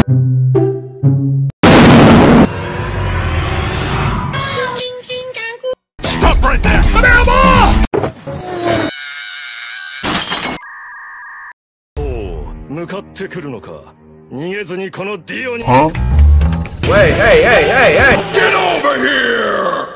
Stop right there! 向かってくるのか。逃げずにこのディオに。Huh? Wait, hey! Get over here!